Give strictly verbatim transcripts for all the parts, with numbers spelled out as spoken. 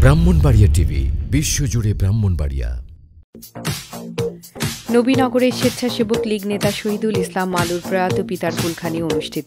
Brahmanbaria TV, বিশ্বজুড়ে ব্রাহ্মণবাড়িয়া। নবীনগরে স্বেচ্ছাসেবক লীগ নেতা শহীদুল ইসলাম মালুর প্রয়াত পিতার কুলখানি অনুষ্ঠিত।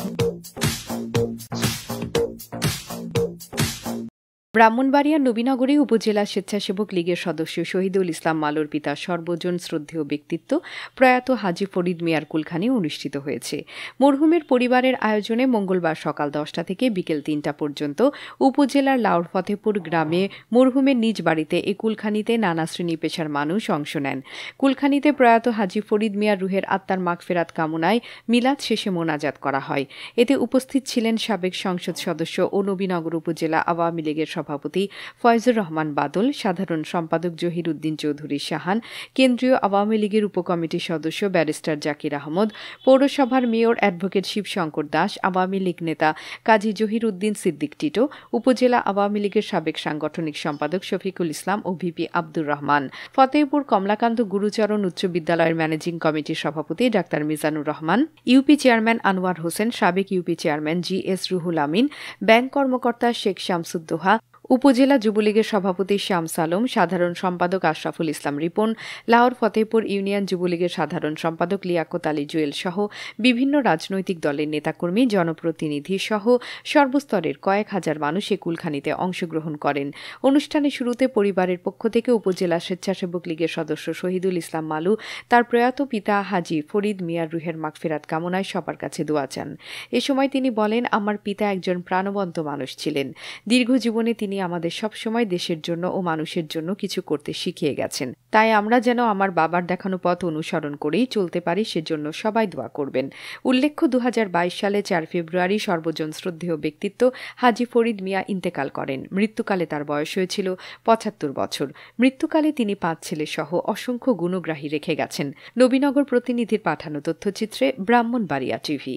ব্রাহ্মণবাড়িয়ার নবীনগরে উপজেলা স্বেচ্ছাসেবক লীগের সদস্য শহীদুল ইসলাম মালুর পিতা সর্বজন শ্রদ্ধেয় ব্যক্তিত্ব প্রয়াত হাজী ফরিদ মিয়ার কুলখানি অনুষ্ঠিত হয়েছে। মরহুমের পরিবারের আয়োজনে মঙ্গলবার সকাল দশটা থেকে বিকেল তিনটা পর্যন্ত উপজেলার লাউর ফতেপুর গ্রামে মরহুমের নিজ বাড়িতে এই কুলখানিতে নানা শ্রেণী পেশার মানুষ অংশ নেন। কুলখানিতে প্রয়াত হাজী ফরিদ মিয়ার রুহের আত্মার মাগফিরাত কামনায় মিলাদ শেষে মোনাজাত করা হয়। এতে উপস্থিত ছিলেন সাবেক সংসদ সদস্য ও নবীনগর উপজেলা আওয়ামী লীগের সভাপতি ফয়জুর রহমান বাদল, সাধারণ সম্পাদক জহির উদ্দিন চৌধুরী শাহান, কেন্দ্রীয় আওয়ামী লীগের উপকমিটির সদস্য ব্যারিস্টার জাকির আহমদ, পৌরসভার মেয়র অ্যাডভোকেট শিবশঙ্কর দাস, আওয়ামী লীগ নেতা কাজী জহির উদ্দিন সিদ্দিক টিটো, উপজেলা আওয়ামী লীগের সাবেক সাংগঠনিক সম্পাদক শফিকুল ইসলাম ও ভিপি আব্দুর রহমান, ফতেহপুর কমলাকান্ত গুরুচরণ উচ্চ বিদ্যালয়ের ম্যানেজিং কমিটির সভাপতি doctor Mizanur Rahman, UP chairman Anwar Hossain, সাবেক UP chairman G S Ruhul Amin, bank কর্মকর্তা শেখ শামসুদ্দোহা, উপজেলা যুবলীগের সভাপতি শামস আলম, সাধারণ সম্পাদক আশরাফুল ইসলাম রিপন, লাহোর ফতেহপুর ইউনিয়ন যুবলীগের সাধারণ সম্পাদক লিয়াকত আলী জুয়েল সহ বিভিন্ন রাজনৈতিক দলের নেতাকর্মী, জনপ্রতিনিধি সহ সর্বস্তরের কয়েক হাজার মানুষ এ কুলখানিতে অংশগ্রহণ করেন। অনুষ্ঠানের শুরুতে পরিবারের পক্ষ থেকে উপজেলা স্বেচ্ছাসেবক লীগের সদস্য শহীদুল ইসলাম মালু তার প্রয়াত পিতা হাজী ফরিদ মিয়ার রুহের মাগফিরাত কামনায় সবার কাছে দোয়া চান। এ সময় তিনি বলেন, আমার পিতা একজন প্রাণবন্ত মানুষ ছিলেন। দীর্ঘ জীবনে তিনি আমাদের সবসময় দেশের জন্য ও মানুষের জন্য কিছু করতে শিখিয়ে গেছেন। তাই আমরা যেন আমার বাবার দেখানো পথ অনুসরণ করেই চলতে পারি, সেজন্য সবাই দোয়া করবেন। উল্লেখ্য, দু হাজার বাইশ সালে চার ফেব্রুয়ারি সর্বজন শ্রদ্ধেয় ব্যক্তিত্ব হাজী ফরিদ মিয়া ইন্তেকাল করেন। মৃত্যুকালে তার বয়স হয়েছিল পঁচাত্তর বছর। মৃত্যুকালে তিনি পাঁচ ছেলে সহ অসংখ্য গুণগ্রাহী রেখে গেছেন। নবীনগর প্রতিনিধির পাঠানো তথ্যচিত্রে ব্রাহ্মণবাড়িয়া টিভি।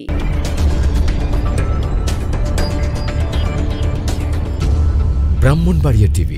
ব্রাহ্মণবাড়িয়া টিভি।